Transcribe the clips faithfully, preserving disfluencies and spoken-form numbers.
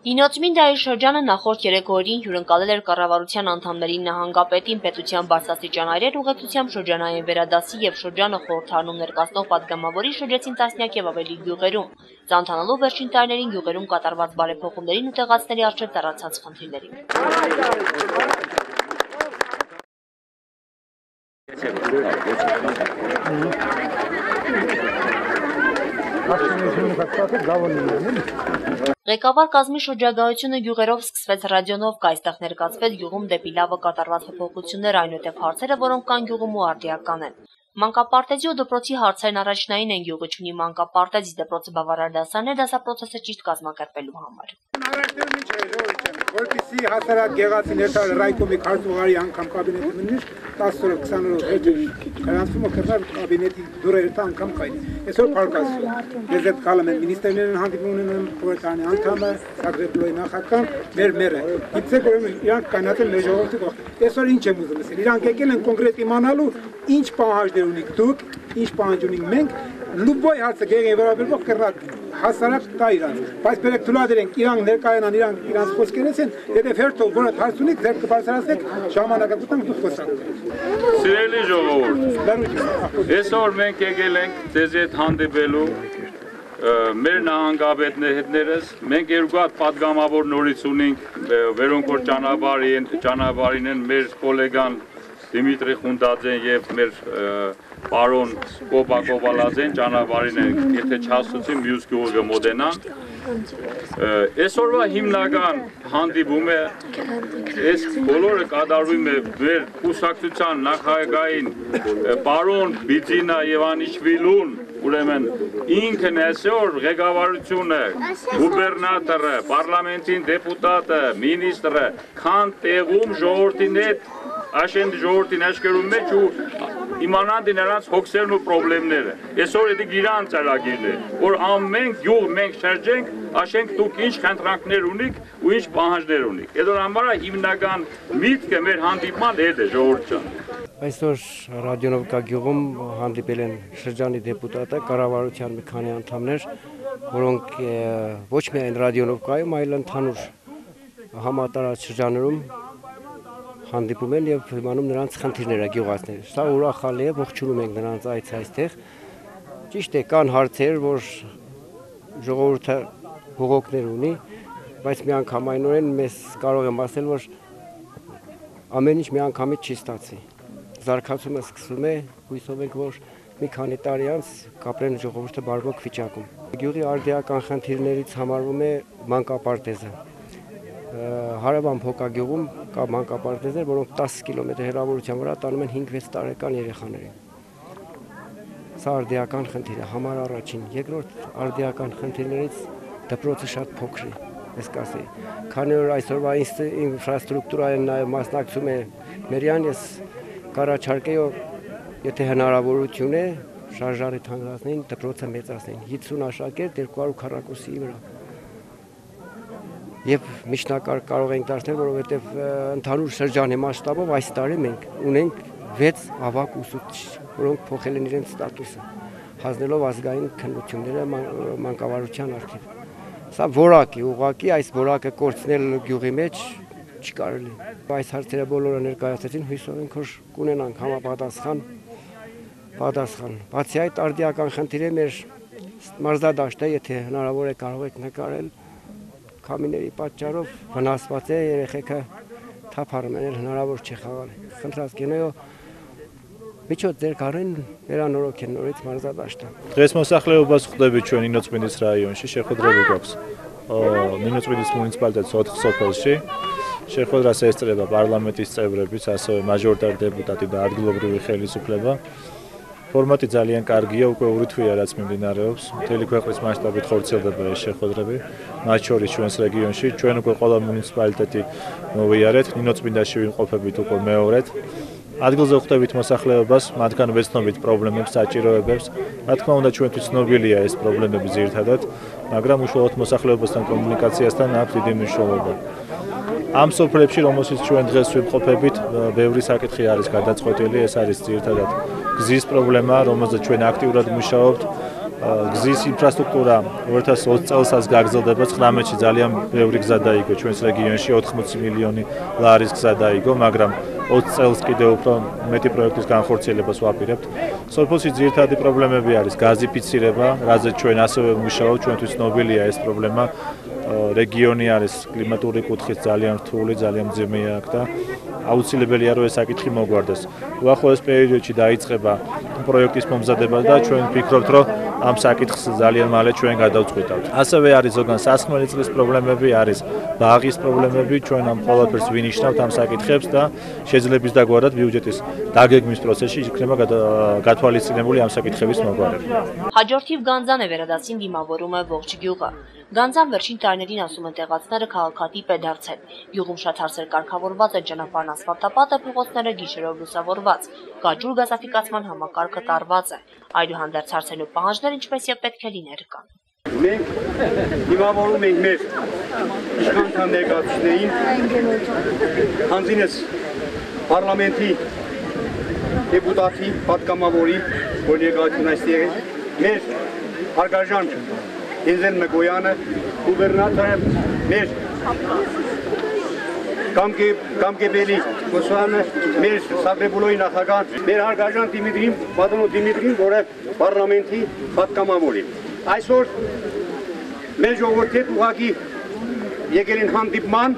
Նինոցմինդայի շրջանը նախորդ երեք օրերին հյուրընկալել էր կառավարության անդամներին, նահանգապետին, պետության բարձրաստիճան այրեր ուղեկցությամբ շրջանային վերադասի եւ շրջանը խորհրդարանում ներկայացնող պատգամավորի շրջեցին տասնյակ եւ ավելի գյուղերում, ծանոթանալով վերջին տարիներին գյուղերում կատարված բարեփոխումներին ու տեղացների առջեւ տարածած խնդիրներին։ Ղեկավար կազմի շրջագայությունը գյուղերով սկսվեց ռադիոնովկա, այստեղ ներկայացվեց գյուղում դեպի լավը կատարված փոփոխություններ, այնուհետև հարցերը, որոնք կան գյուղում ու արդիական են։ Մանկապարտեզի ու դպրոցի հարցերն առաջնային են, գյուղը չունի մանկապարտեզ, դպրոցը բավարար դասարաններ դասապրոցեսը ճիշտ կազմակերպելու համար։ Որպեսզի հասարակ գեղեցիները ռայկոմի քարտուղարի անգամ կաբինետը մնիշ տասը քսան հետ գրանցում կրնար կաբինետի դուրերտը անգամ կային։ Այսօր փարկասու։ Ես այդ կալում եմ մինիստրներն հանդիպում ունեմ խորհրդարանի անդամը, Սագրեբլոյի նախագահ, մեր մերը։ Գիտեք որ իրանք կանացել մեր ժողովրդի կողմ։ Այսօր ինչ եմ ուզում ասել։ Իրանք եկել են կոնկրետ իմանալու ինչ պահանջներ ունիք դուք, ինչ պահանջ ունենք մենք, լուբոյ հարցը գեղին վերաբերող կրնակ հասարակ տա իրանք, բայց բերեք թույլատրել ենք իրանք ներկայանան իրանք իրանք խոսքերից են, եթե հերթով որը հարց ունիք, ձեր կբարձրացնեք ժամանակակցությամբ դուք խոսանք։ Սիրելի ժողովուրդ, այսօր մենք եկել ենք ձեզ հետ հանդիպելու մեր նահանգապետներս, մենք երկու հատ պատգամավոր նորից ունենք, որոնք որ ճանապարհին են մեր գոլեգան Դիմիտրի Խունդաձեն եւ մեր պարոն Կոբա Կոբալաձեն ճանապարհին են, եթե չհասցուցին մյուս գյուղը մոտենան։ Այսօրվա հիմնական հանդիպումը այս բոլորը կատարվում է մեր կուսակցության նախագահային պարոն Բիձինա Եվանիշվիլուն, ուրեմն ինքն այսօր ղեկավարությունը, գուբերնատորը, պարլամենտին դեպուտատը, մինիստրը քան տեղում ժողովրդին հետ Աշեն ժողովրդին աշխերում մեջ ու իմանանք նրանց հոգսերն ու պրոբլեմները։ Այսօր դա գիրանց ծրագիրն է, որ ամեն գյուղ մենք շրջենք, աշենք դուք ինչ խնդրանքներ ունիք ու ինչ պահանջներ ունիք։ Այդ համար հիմնական միտքը մեր հանդիպման հետ է ժողովուրդ ջան։ Այսօր ռադիոնովկա գյուղում հանդիպել են շրջանի դեպուտատը, կառավարության մի քանի անդամներ, որոնք ոչ միայն ռադիոնովկայում, այլ ընդհանուր համատարած շրջաներում հանդիպում են եւ իմանում նրանց խնդիրները գյուղացիներ։ Սա ուրախալի է, ողջունում ենք նրանց այցը այստեղ։ Ճիշտ է, կան հարցեր, որ ժողովուրդը բողոքներ ունի, բայց միանգամայնորեն մեզ կարող եմ ասել, որ ամեն ինչ միանգամից չի ստացվի։ Զարգացումը սկսվում է, հույսով ենք, որ մի քանի տարի անց կապրեն ժողովուրդը բարվոք վիճակում։ Գյուղի արդիական խնդիրներից համարվում է մանկապարտեզը։ Հարևան Փոկագյուղում կա մանկապարտեզներ, որոնք տասը կիլոմետր հեռավորության վրա տանում են հինգ վեց տարեկան երեխաներին։ Սա արդիական խնդիր է, համար առաջին, երկրորդ արդիական խնդիրներից դպրոցը շատ փոքր է, ես կասեի։ Քանի որ այսօրվա ինֆրաստրուկտուրային նաև մասնակցում է Մերյան, ես կառաջարկեի, եթե հնարավորություն է, շարժարի թանրացնեն, դպրոցը մեծացնեն, հիսուն աշակերտ երկու հարյուր քառակուսի վրա։ Եվ միջնակարգ կարող ենք դարձնել, որովհետև ընդհանուր շրջանի մասշտաբով այս տարի մենք ունենք վեց ավագ ուսուցիչ, որոնք փոխել են իրենց ստատուսը, հանձնելով ազգային քննությունները մանկավարության առթիվ։ Սա որակ է, ուղղակի այս որակը կորցնել գյուղի մեջ չկարելի։ Այս հարցերը բոլորը ներկայացրեցին, հույսով ենք, որ կունենանք համապատասխան պատասխան։ Բացի այդ, արդիական խնդիրը մեր մարզադաշտը, եթե հնարավոր է կարող եք նկարել, քամիների պատճառով վնասված է, երեխեքը թափառում են, հնարավոր չի խաղալ։ Խնդրած կենոյո միջոց ձեր կարեն վերանորոգեն նորից մարզադաշտը։ Დღესმოსახლეობას ხვდები ჩვენ ნინოცმინდის რაიონში, შეხვედრები გვაქვს ნინოცმინდის მუნიციპალიტეტის ოთხ სოფელში. შეხვედრას ესწრება პარლამენტის წევრებიც, ასევე მაჟორიტარი დეპუტატი და ადგილობრივი ხელისუფლება. Ֆորմատი ძალიან კარგია, უკვე ორი თვეა რაც მიმდინარეობს. მთელი ქვეყნის მასშტაბით ხორციელდება ეს შეხვედრები, მათ შორის ჩვენს რეგიონში. ჩვენ უკვე ყველა მუნიციპალიტეტი მოვიარეთ, ნინოცმინდაში ვიმყოფებით უკვე მეორედ. ადგილზე ხვდებით მოსახლეობას, მათგან ვეცნობით პრობლემებს, საჭიროებებს. რა თქმა უნდა, ჩვენთვის ცნობილია ეს პრობლემები ძირითადად, მაგრამ უშუალოდ მოსახლეობასთან კომუნიკაციასთან აქვს დიდი მნიშვნელობა. ამ სოფლებში, რომელშიც ჩვენ დღეს ვიმყოფებით, ბევრი საკითხი არის გადაწყვეტილი, ეს არის ძირითადად გზის პრობლემა, რომელზეც ჩვენ აქტიურად მუშაობთ. გზის ინფრასტრუქტურა ორი ათას ოცი წელსაც გაგრძელდება. ცხრამეტში ძალიან ბევრი გზა დაიგო ჩვენს რეგიონში, ოთხმოცი მილიონი ლარის გზა დაიგო, მაგრამ ოცი წელს კიდევ უფრო მეტი პროექტის განხორციელებას ვაპირებთ. სოფელში ძირითადი პრობლემები არის გაზიფიცირება, რაზეც ჩვენ ასევე ვმუშაობთ, ჩვენთვის ცნობილია ეს პრობლემა. რეგიონი არის კლიმატური კუთხით ძალიან რთული, ძალიან მძიმეა აქ და აუცილებელია რომ ეს საკითხი მოგვარდეს. უახლოეს პერიოდში დაიწყება პროექტის მომზადება და ჩვენ ვფიქრობთ რომ ამ საკითხს ძალიან მალე ჩვენ გადავწყვეტავთ. ასევე არის ზოგან სასხმელი წყლის პრობლემები, არის ბაღის პრობლემები, ჩვენ ამ ყველაფერს ვინიშნავთ ამ საკითხებს და შეძლების დაგვარად ბიუჯეტის დაგეგმვის პროცესში იქნება გათვალისწინებული ამ საკითხების მოგვარება. Հաջորդիվ Գանձան է վերադասին դիմավորում է ողջ գյուղը։ Գանձան վերջին տարիներին ասում են տեղացիները քաղաքատիպ է դարձել։ Գյուղում շատ հարցեր կարգավորված են, ճանապարհն ասֆալտապատ է, փողոցները գիշերով լուսավորված, գաջուր գազաֆիկացման համակարգը տարված է։ Այդուհանդերձ հարցեր ու պահանջներ ինչպես եւ պետք է լիներ կան։ Մենք դիմավորում ենք մեր իշխանական ներկայացուցիչներին, հանձինս parlamenti deputati պատգամավորի, որ ներկայացնում այստեղ է, մեր հարգարժան Հենզել Մկոյանը, գուբերնատորը, մեր Կամկեբելի Մուսանը, մեր Սագրեբուլոյի նախագահ, մեր հարգարժան Դիմիտրին, Պատոնո Դիմիտրին, որը parlamenti պատգամավորի։ Այսօր մեր ժողովրդի հետ ուղղակի եկել են հանդիպման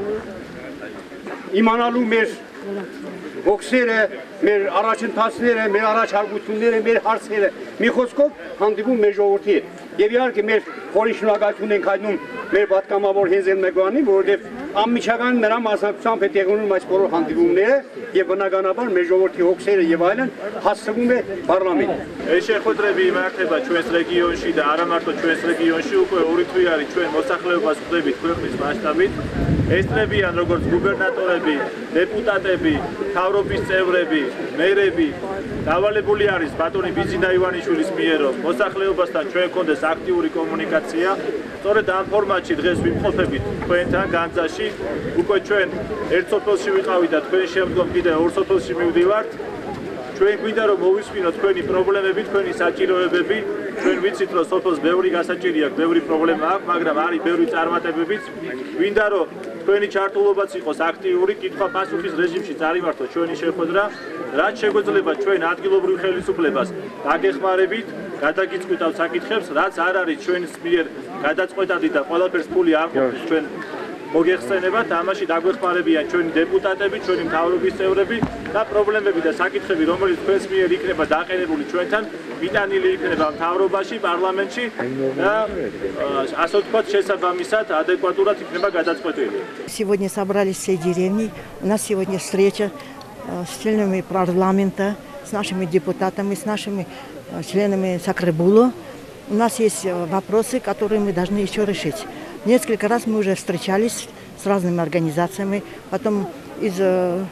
իմանալու մեր ոգսերը, մեր առաջընթացները, մեր առաջարկությունները, մեր հարցերը մի խոսքով հանդիպում մեր ժողովրդի հետ։ Եվ իհարկե մեր խորին շնորհակալություն ենք հայտնում մեր պատգամավոր Հենզել Մկոյանին, որովհետև անմիջական նրա մասնակցությամբ է տեղի ունենում այս բոլոր հանդիպումները եւ բնականաբար մեր ժողովրդի ոգսերը եւ այլն հասցվում է parlamenti։ Այս შეხვედრები იმართება ჩვენს რეგიონში და არა მარტო ჩვენს რეგიონში, უკვე ორი თვე არის ჩვენ მოსახლეობას ხვდებით ქვეყნის მასშტაბით. ესწრებიან როგორც გუბერნატორები, დეპუტატები, მთავრობის წევრები, მერები. დავალებული არის ბატონი ბიზინა ივანიშვილის მიერ, რომ მოსახლეობასთან ჩვენ გქონდეს აქტიური კომუნიკაცია. სწორედ ამ ფორმატში დღეს ვიმყოფებით თქვენთან განძაში. უკვე ჩვენ ერთ სოფელში ვიყავით და თქვენ შემდგომ კიდევ ორ სოფელში მივდივართ. ჩვენ გვინდა რომ მოვისმინოთ თქვენი პრობლემები, თქვენი საჭიროებები. ჩვენ ვიცით რომ სოფელს ბევრი გასაჭირი აქვს, ბევრი პრობლემა აქვს, მაგრამ არის ბევრი წარმატებებიც. გვინდა რომ თქვენი ჩართულობაც იყოს აქტიური, კითხვა-პასუხის რეჟიმში წარიმართოს ჩვენი შეხვედრა, რაც შეგვეძლება ჩვენ ადგილობრივ ხელისუფლებას დაგეხმარებით, გადაგიწყვეტავთ საკითხებს, რაც არ არის ჩვენს მიერ გადაწყვეტადი და ყველაფერს ფული არ ყოფნის ჩვენ მოგეხსენებათ, ამაში დაგვეხმარებიან ჩვენი დეპუტატები, ჩვენი მთავრობის წევრები და პრობლემები და საკითხები, რომელიც თქვენს მიერ იქნება დაყენებული ჩვენთან, მიტანილი იქნება მთავრობაში, პარლამენტში და ასე ვთქვათ, შესაბამისად ადეკვატურად იქნება გადაწყვეტილი. Сегодня собрались все деревни. У нас сегодня встреча с членами парламента, с нашими депутатами, с нашими членами Сакрабуло. У нас есть вопросы, которые мы должны еще решить. Несколько раз мы уже встречались с разными организациями, потом из э,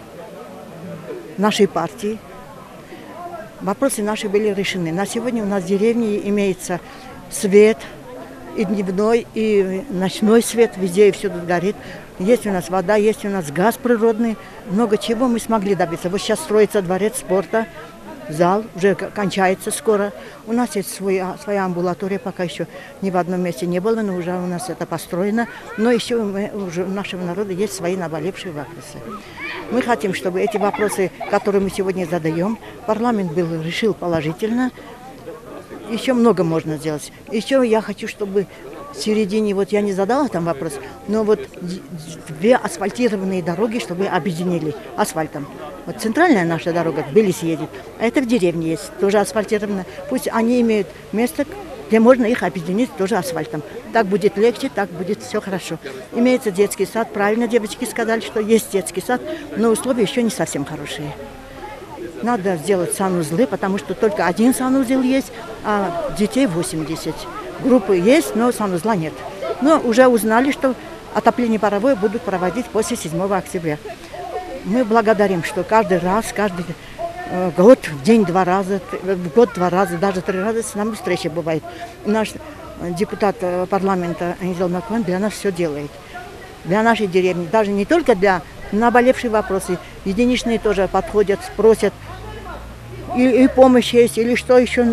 нашей партии. Вопросы наши были решены. На сегодня у нас в деревне имеется свет, и дневной, и ночной свет, везде и всюду горит. Есть у нас вода, есть у нас газ природный. Много чего мы смогли добиться. Вот сейчас строится дворец спорта. Зал уже кончается скоро. У нас есть свой, своя амбулатория, пока еще ни в одном месте не было, но уже у нас это построено. Но еще мы, уже у нашего народа есть свои наболевшие вопросы. Мы хотим, чтобы эти вопросы, которые мы сегодня задаем, парламент был, решил положительно. Еще много можно сделать. Еще я хочу, чтобы в середине, вот я не задала там вопрос, но вот две асфальтированные дороги, чтобы объединили асфальтом. Вот центральная наша дорога в Тбилиси едет, а это в деревне есть, тоже асфальтировано. Пусть они имеют место, где можно их объединить тоже асфальтом. Так будет легче, так будет все хорошо. Имеется детский сад, правильно девочки сказали, что есть детский сад, но условия еще не совсем хорошие. Надо сделать санузлы, потому что только один санузел есть, а детей восемьдесят. Группы есть, но санузла нет. Но уже узнали, что отопление паровое будут проводить после седьмого октября. Мы благодарим, что каждый раз, каждый э, год, в день два раза, в год два раза, даже три раза с нами встреча бывает. Наш депутат парламента Хензел Мкоян для нас все делает. Для нашей деревни, даже не только для наболевших вопросов, единичные тоже подходят, просят, и, и помощь есть, или что еще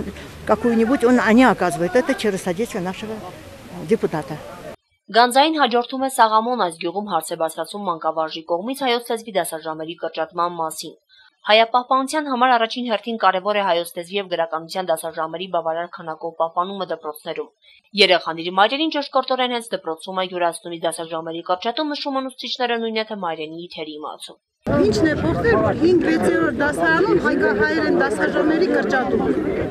какую-нибудь, он, они оказывают это через содействие нашего депутата. Գանձային հաջորդում է Սաղամոն այս գյուղում հարց է բարձրացում մանկավարժի կողմից հայոց լեզվի դասաժամերի կրճատման մասին։ Հայապահպանության համար առաջին հերթին կարևոր է հայոց լեզվի եւ գրականության դասաժամերի բավարար քանակով պահպանումը դպրոցներում։ Երեխաների մայրերին ճշգրտորեն հենց դպրոցում է յուրացնումի դասաժամերի կրճատում նշում են ուսուցիչները նույնը թե մայրենի թերի իմացում։ Ինչն է փոխվել, որ հինգ-վեցերորդ դասարանում հայկահայերեն դասաժամերի կրճատում։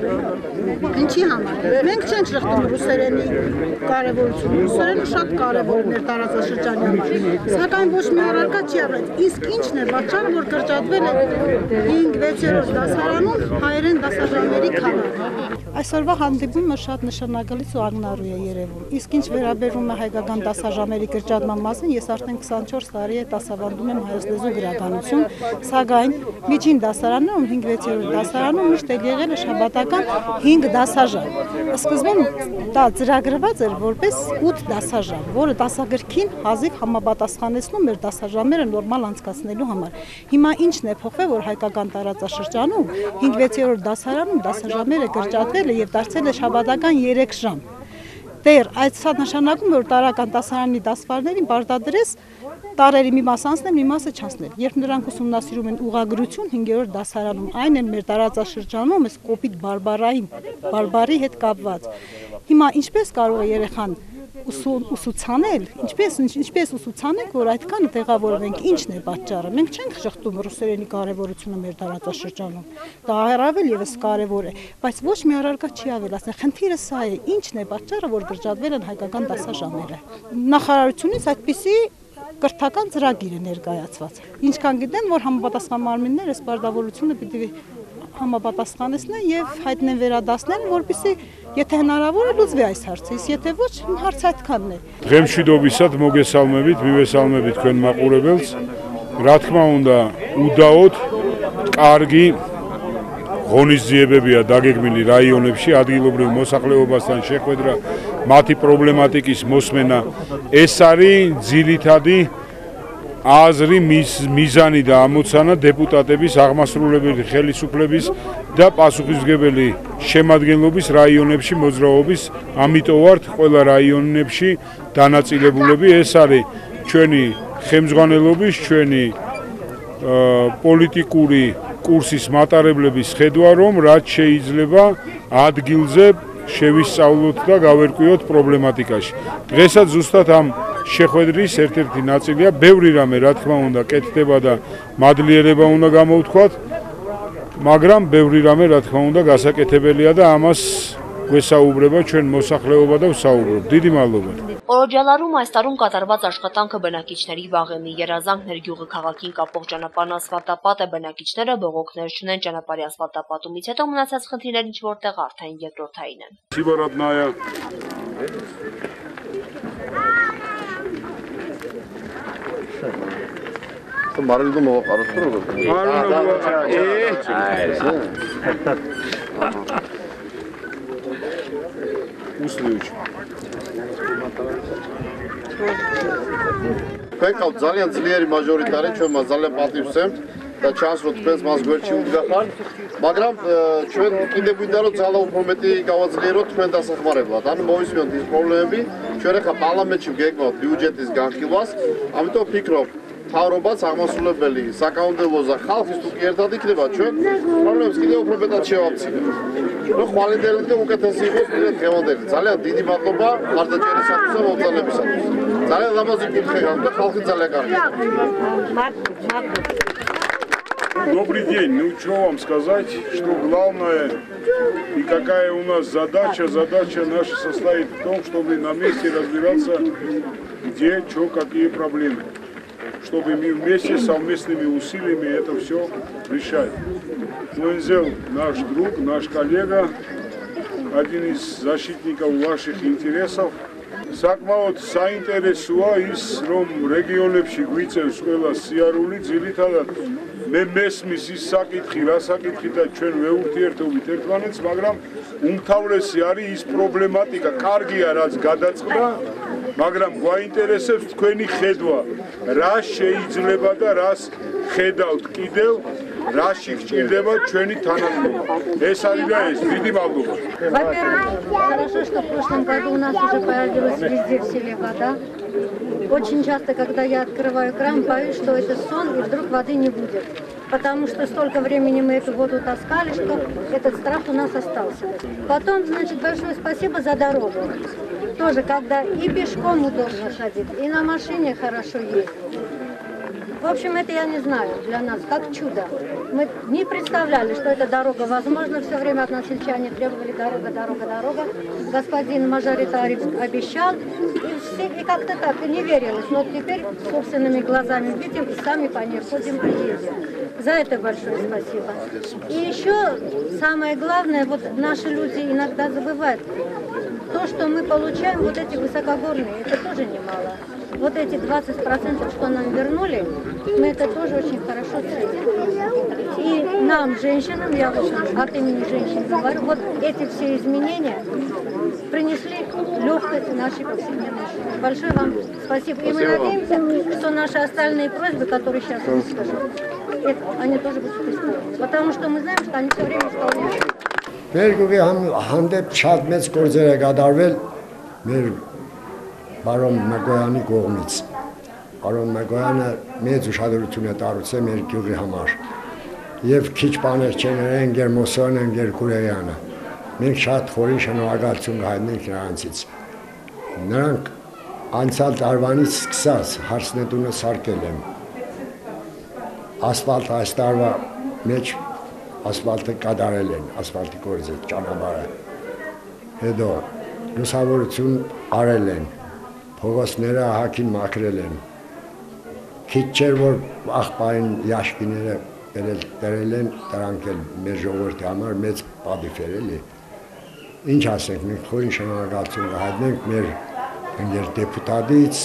Ինչի համար։ Մենք չենք շղթում ռուսերենի կարևորությունը։ Ռուսերենը շատ կարևոր է մեր տարածաշրջանի համար։ Սակայն ոչ մի առարկա չի եղել։ Իսկ ինչն է պատճառը, որ կրճատվել է հինգ-վեցերորդ դասարանում հայերեն դասաժամերի քանակը։ Այսօրվա հանդիպումը շատ նշանակալից ու ակնառու է երևում։ Իսկ ինչ վերաբերում է հայկական դասաժամերի կրճատման մասին, ես արդեն քսանչորս տարի է դասավանդում եմ հայոց լեզու գրականություն, սակայն միջին դասարանում, հինգ-վեցերորդ դասարանում միշտ էլ եղել է շաբաթական հինգ դասաժամ։ Սկզբում դա ծրագրված էր որպես ութ դասաժամ, որը դասագրքին հազիվ համապատասխանեցնում էր դասաժամերը նորմալ անցկացնելու համար։ Հիմա ինչն է փոխվել, որ հայկական տարածաշրջանում հինգ-վեցերորդ դասարանում դասաժամերը կրճատվել է եւ դարձել է շաբաթական երեք ժամ։ Դեռ այդ սա նշանակում է, որ տարական դասարանի դասվարներին պարտադրես տարերի մի մասը անցնել, մի մասը չանցնել։ Երբ նրանք ուսումնասիրում են ուղղագրություն հինգերորդ դասարանում, այն էլ մեր տարածաշրջանում էս կոպիտ բարբարային, բարբարի հետ կապված։ Հիմա ինչպես կարող է երեխան ուսուցանել, ինչպես ինչպես ուսուցանենք, որ այդքան տեղավորվենք, ինչն է պատճառը։ Մենք չենք շղթում ռուսերենի կարևորությունը մեր տարածաշրջանում։ Դա առավել եւս կարևոր է, բայց ոչ մի առարկա չի ավելացնել։ Խնդիրը սա է, ինչն է պատճառը, որ կրճատվել են հայկական դասաժամերը։ Նախարարությունից այդպիսի կրթական ծրագիր է ներկայացված։ Ինչքան գիտեմ, որ համապատասխան մարմինները այս պարտավորությունը պիտի համապատասխանեցնեն եւ հայտնեն վերադասնեն, որպեսզի եթե հնարավոր է լուծվի այս հարցը, իսկ եթե ոչ, հարցը այդքանն է։ Ղեմշիդովիսատ մոգեսալմებით, მივესალმებით თქვენ მაყურებელს. Რა თქმა უნდა, უდაოდ კარგი ღონისძიებებია დაგეგმილი რაიონებში, ადგილობრივ მოსახლეობასთან შეხვედრა, მათი პრობლემატიკის მოსმენა. ეს არის ძირითადი აზრი, მიზანი და ამოცანა დეპუტატების, აღმასრულებელი ხელისუფლების და პასუხისმგებელი შემადგენლობის რაიონებში მოძრაობის. ამიტომ ვართ ყველა რაიონებში დანაწილებულები. ეს არის ჩვენი ხელმძღვანელობის, ჩვენი პოლიტიკური კურსის მატარებლების ხედვა, რომ რაც შეიძლება ადგილზე შევისწავლოთ და გავერკვიოთ პრობლემატიკაში. დღესაც ზუსტად ამ შეხვედრის ერთ-ერთი ნაწილია, ბევრი რამე რა თქმა უნდა კეთდება და მადლიერება უნდა გამოვთქვათ, მაგრამ ბევრი რამე რა თქმა უნდა გასაკეთებელია და ამას გვესაუბრება ჩვენ მოსახლეობა და ვსაუბრობ. დიდი մալობა. Օրոջալարում այս տարում կատարված աշխատանքը բնակիչների վաղեմի երազանքներ գյուղը քաղաքին կապող ճանապարհն ասֆալտապատ է, բնակիչները բողոքներ չունեն ճանապարհի ասֆալտապատումից հետո մնացած խնդիրները ինչ որտեղ արդեն երկրորդային են։ Сибородная. Մարելը մոყարոց ռոբոտ։ Услыч. Փենքալ ძალიან ძლიერი მაჟორიტარი ჩვენ მას ძალიან პატივს ვსემთ და ჩანს რომ თქვენს მას გვერდში უდგახართ, მაგრამ ჩვენ კიდე გვინდა რომ ძალა უფრო მეტი გავაძლიეროთ თქვენ დასახმარებლად. ანუ მოვისმენთ ის პრობლემები, ჩვენ ახლა პარლამენტში გეგმავთ ბიუჯეტის განხილვას, ამიტომ ვფიქრობ თავრობაც აღმასრულებელი საკანონმდებლო და ხალხის თუ კი ერთად იქნება ჩვენ პრობლემებს კიდევ უფრო მეტად შევამცირებთ. ნუ ხვალინდელი და უკეთესი იყოს დღევანდელი. ძალიან დიდი მადლობა მხარდაჭერისათვის და მომწანებისათვის. ძალიან ლამაზი კითხვა გაქვთ და ხალხი ძალიან კარგი. Добрый день. Ну что вам сказать, что главное и какая у нас задача. Задача наша состоит в том, чтобы на месте разбираться, где, что, какие проблемы. Чтобы мы вместе совместными усилиями это все решать. Луэнзел наш друг, наш коллега, один из защитников ваших интересов. საკმაოდ საინტერესოა ის, რომ რეგიონებში გვიწევს ყველა სიარული, ძირითადად მე მესმის ის საკითხი, რა საკითხითაც ჩვენ ვეურთიერთობით ერთმანეთს, მაგრამ უმთავრესი არის ის პრობლემატიკა, კარგია რაც გადაწყდა, მაგრამ გვაინტერესებს თქვენი ხედვა, რა შეიძლება და რას ხედავთ კიდევ რაში გჭირდება ჩვენი თანადგომა. ეს არის და ეს დიდი მადლობა. Во-первых, хорошо, что в прошлом году у нас уже появилась везде в селе вода. Очень часто, когда я открываю кран, боюсь, что это сон и вдруг воды не будет. Потому что столько времени мы эту воду таскали, что этот страх у нас остался. Потом, значит, большое спасибо за дорогу. Тоже, когда и пешком удобно ходить, и на машине хорошо ездить. В общем, это я не знаю, для нас как чудо. Мы не представляли, что эта дорога возможна. Все время от нас сельчане требовали дорога, дорога, дорога. Господин мажоритарий обещал, и, все, и как-то так, и не верилось. Но теперь собственными глазами видим и сами по ней ходим и ездим. За это большое спасибо. И еще самое главное, вот наши люди иногда забывают, то, что мы получаем, вот эти высокогорные, это тоже немало. Вот эти двадцать процентов, что нам вернули, мы это тоже очень хорошо ценим. И нам, женщинам, я вот от имени женщин говорю, вот эти все изменения принесли легкость в нашей повседневной жизни. Большое вам спасибо. И мы надеемся, что наши остальные просьбы, которые сейчас мы скажем, это, они тоже будут исполнены. Потому что мы знаем, что они все время исполняют. Ներգուղի հանդեպ շատ մեծ գործեր է կատարվել մեր Բարոն Մակոյանի կողմից։ Բարոն Մակոյանը մեծ ուշադրություն է դարձել մեր գյուղի համար։ Եվ քիչ բաներ չեն են Գերմոսոն են Գերկուրեյանը։ Մենք շատ խորին շնորհակալություն հայտնենք նրանցից։ Նրանք անցյալ տարվանից սկսած հարսնետունը սարքել են։ Ասֆալտ այս տարվա մեջ ասֆալտը կատարել են, ասֆալտի գործը, ճանապարհը։ Հետո լուսավորություն արել են, փողոցները ահագին մաքրել են։ Քիչ չէր որ աղբային յաշկիները դրել են, դրանք էլ մեր ժողովրդի համար մեծ պատիվ էր էլի։ Ինչ ասենք, մենք խորին շնորհակալություն կհայտնենք մեր ընկեր դեպուտատից,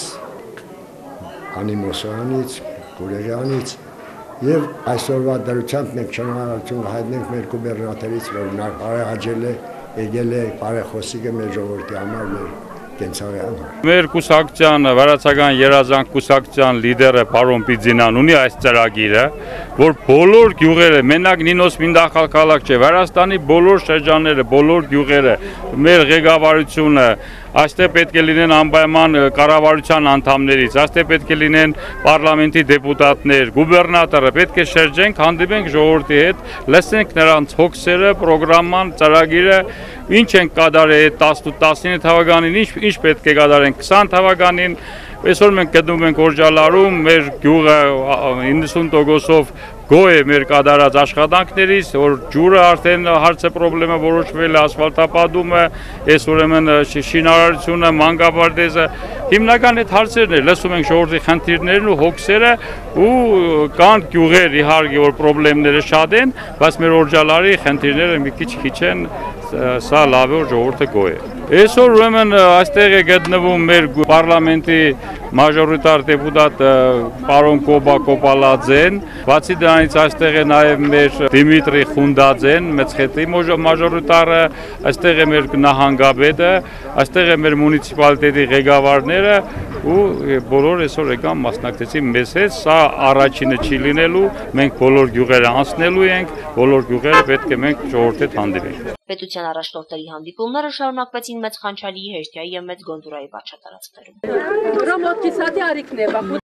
Անի Մոսոյանից, Գուրեյանից եւ այսօրվա դրությամբ մենք շնորհակալություն կհայտնենք մեր գուբերնատորից, որ նա բարեհաճել է, եկել է բարեխոսիկը մեր ժողովրդի համար, մեր կենցաղի համար։ Մեր կուսակցության վարչական երազանք կուսակցության լիդերը Պարոն Պիձինան ունի այս ծրագիրը, որ բոլոր գյուղերը, մենակ Նինոս Մինդախալ քաղաք չէ, Վրաստանի բոլոր շրջանները, բոլոր գյուղերը, մեր ղեկավարությունը այստեղ պետք է լինեն անպայման կառավարության անդամներից, այստեղ պետք է լինեն պարլամենտի դեպուտատներ, գուբերնատորը, պետք է շրջենք, հանդիպենք ժողովրդի հետ, լսենք նրանց հոգսերը, պրոգրաման, ծրագիրը, ինչ են կատարել տասնինը թվականին, ինչ ինչ պետք է կատարեն քսան թվականին, այսօր մենք գտնվում ենք Օրջալարում, մեր գյուղը իննսուն տոկոսով գոհ է մեր կատարած աշխատանքներից, որ ջուրը արդեն հարցը պրոբլեմը որոշվել է, ասֆալտապատումը, այս ուրեմն շինարարությունը, մանկապարտեզը, հիմնական այդ հարցերն են, լսում ենք ժողովրդի խնդիրներն ու հոգսերը ու կան գյուղեր իհարկե որ պրոբլեմները շատ են, բայց մեր Օրջալարի խնդիրները մի քիչ քիչ են, սա լավ է որ ժողովուրդը գոհ է։ Այսօր ուրեմն այստեղ է գտնվում մեր պարլամենտի մաժորիտար դեպուտատ պարոն Կոբա Կոպալաձեն, բացի դրանից այստեղ է նաև մեր Դիմիտրի Խունդաձեն, մեծխետի մաժորիտարը, այստեղ է մեր նահանգապետը, այստեղ է մեր մունիցիպալիտետի ղեկավարները ու բոլոր այսօր եկան մասնակցեցին մեզ հետ, սա առաջինը չի լինելու, մենք բոլոր գյուղերը անցնելու ենք, բոլոր գյուղերը պետք է մենք ժողովրդի հետ հանդիպենք։ Պետության առաջնորդների հանդիպումները շարունակվեցին Մեծ Խանչալիի, Հեշտիայի և Մեծ Գոնդուրայի վարչատարածքներում։